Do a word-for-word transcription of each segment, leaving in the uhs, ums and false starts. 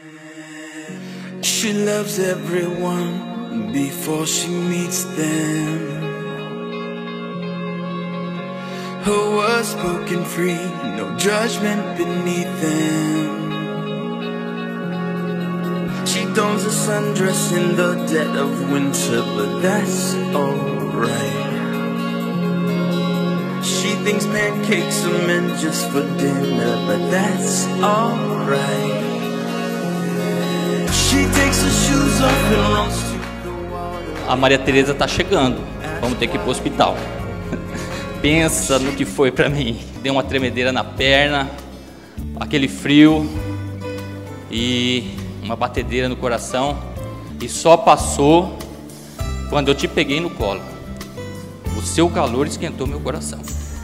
She loves everyone before she meets them. Her words spoken free, no judgment beneath them. She dons a sundress in the dead of winter, but that's alright. She thinks pancakes are meant just for dinner, but that's alright. She takes her shoes off and runs to the water. A Maria Tereza tá chegando, vamos ter que ir pro hospital. Pensa no que foi pra mim. Deu uma tremedeira na perna, aquele frio e uma batedeira no coração. E só passou quando eu te peguei no colo. O seu calor esquentou meu coração.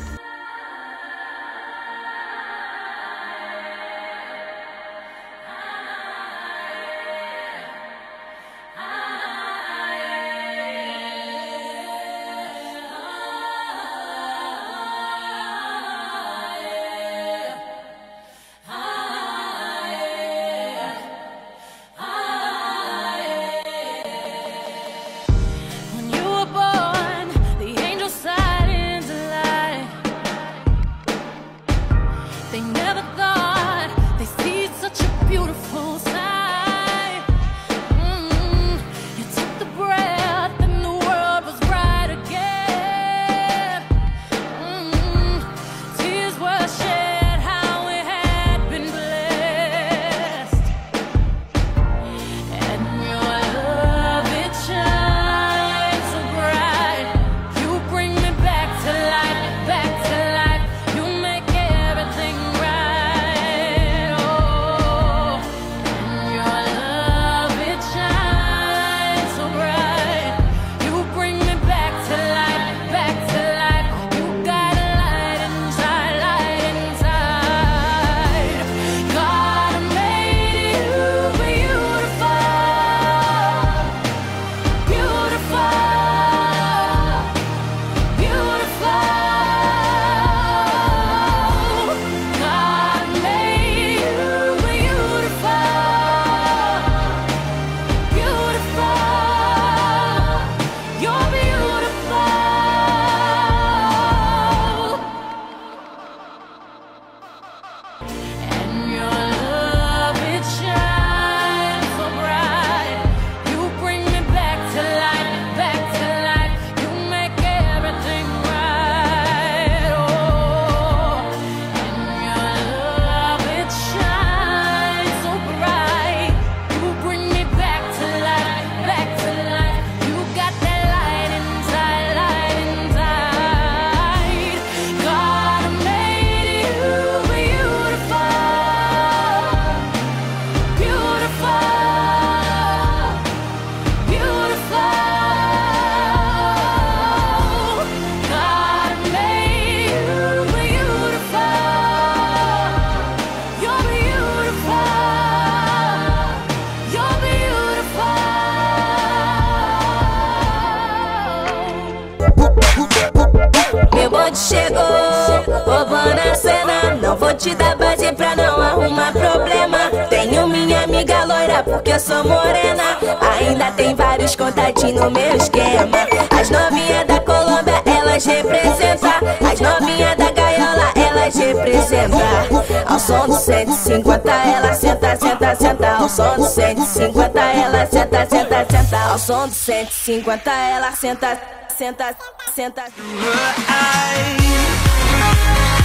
Meu bonde chegou, roubando a cena. Não vou te dar base pra não arrumar problema. Tenho minha amiga loira porque eu sou morena. Ainda tem vários contatinhos no meu esquema. As novinhas da Colômbia, elas representam. As novinhas da gaiola, elas representam. Ao som do cento e cinquenta, ela senta, senta, senta. Ao som do cento e cinquenta, ela senta, senta, senta. Ao som do cento e cinquenta, ela senta, senta, senta. Her eyes